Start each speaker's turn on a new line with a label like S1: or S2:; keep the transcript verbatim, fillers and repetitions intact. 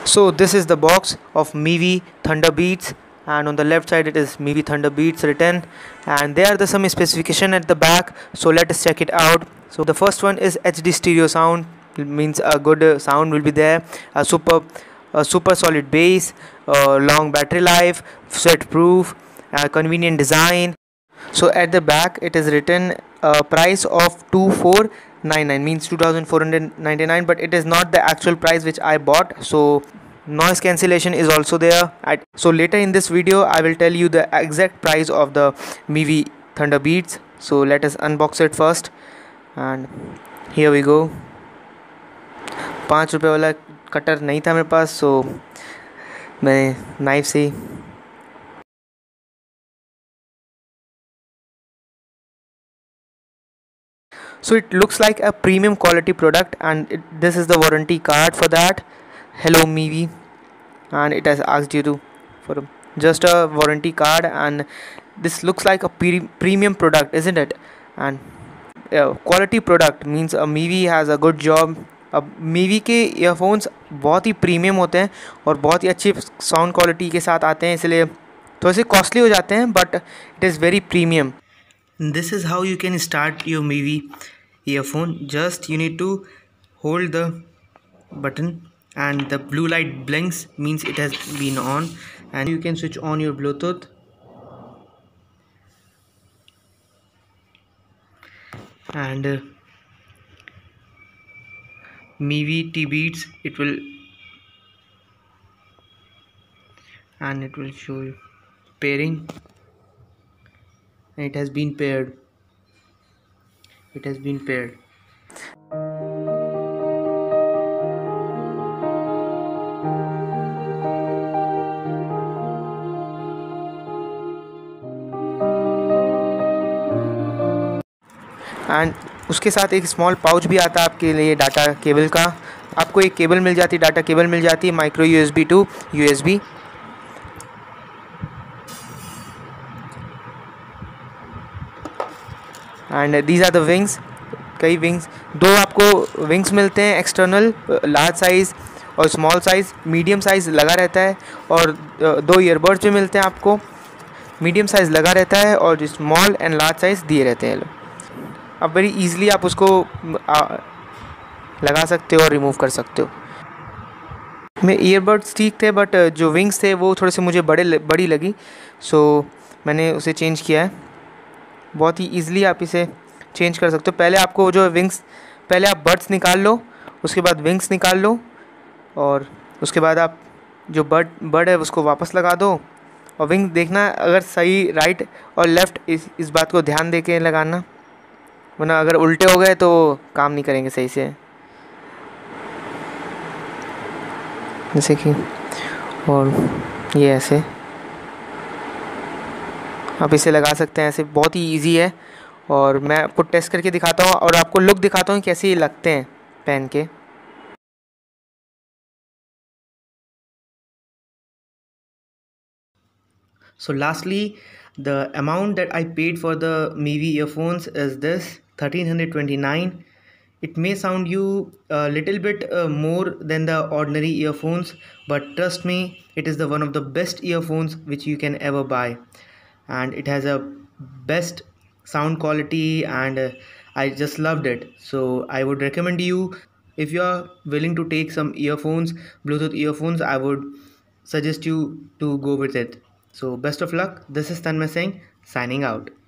S1: So this is the box of Mivi Thunderbeats, and on the left side it is Mivi Thunderbeats written, and there are the some specification at the back. So let us check it out. So the first one is H D stereo sound, it means a good uh, sound will be there, a super a super solid bass, uh, long battery life, sweat proof, uh, convenient design. So at the back it is written a price of two four nine nine, means two thousand four hundred ninety-nine, but it is not the actual price which I bought. So noise cancellation is also there. I, so later in this video I will tell you the exact price of the Mivi Thunderbeats. So let us unbox it first, and here we go. पाँच रुपये वाला cutter नहीं था मेरे पास, सो मैं knife से So it looks like a premium quality product, and it, this is the warranty card for that. Hello Mivi, and it has asked you to for just a warranty card, and this looks like a pre premium product, isn't it? And uh, quality product means a Mivi has a good job. अब Mivi के earphones बहुत ही premium होते हैं और बहुत ही अच्छी sound quality के साथ आते हैं, इसलिए थोड़े से कॉस्टली हो जाते हैं, but it is very premium. This is how you can start your Mivi earphone. Just you need to hold the button and the blue light blinks, means it has been on, and you can switch on your Bluetooth, and uh, Mivi T Beats, it will and it will show you pairing, and it has been paired it has been paired. And उसके साथ एक small pouch भी आता है आपके लिए data cable का. आपको एक केबल मिल जाती है, डाटा केबल मिल जाती है, micro USB to USB. And these are the wings. कई विंग्स, दो आपको विंग्स मिलते हैं एक्सटर्नल, लार्ज साइज़ और स्मॉल साइज़. मीडियम साइज़ लगा रहता है, और दो ईयरबड्स भी मिलते हैं आपको. मीडियम साइज़ लगा रहता है और जो स्मॉल एंड लार्ज साइज़ दिए रहते हैं. अब वेरी इजीली आप उसको आ, लगा सकते हो और रिमूव कर सकते हो. मेरे ईयरबड्स ठीक थे, बट जो विंग्स थे वो थोड़े से मुझे बड़े बड़ी लगी, सो मैंने उसे चेंज किया है. बहुत ही ईज़िली आप इसे चेंज कर सकते हो. पहले आपको जो विंग्स, पहले आप बड्स निकाल लो, उसके बाद विंग्स निकाल लो, और उसके बाद आप जो बड बड है उसको वापस लगा दो, और विंग देखना अगर सही राइट और लेफ़्ट इस इस बात को ध्यान दे के लगाना, वरना अगर उल्टे हो गए तो काम नहीं करेंगे सही से. जैसे कि, और ये ऐसे आप इसे लगा सकते हैं. ऐसे बहुत ही इजी है, और मैं आपको टेस्ट करके दिखाता हूँ और आपको लुक दिखाता हूँ कैसे ये लगते हैं पहन के. So lastly, the amount that I paid for the Mivi earphones is this thirteen twenty-nine. It may sound you a little bit uh, more than the ordinary earphones, but trust me, it is the one of the best earphones which you can ever buy, and it has a best sound quality, and uh, I just loved it. So I would recommend you, if you are willing to take some earphones, Bluetooth earphones, I would suggest you to go with it. So best of luck. This is Tanmay Singh signing out.